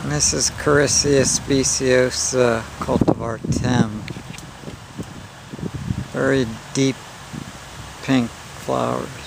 This is Chorisia speciosa cultivar Tim. Very deep pink flowers.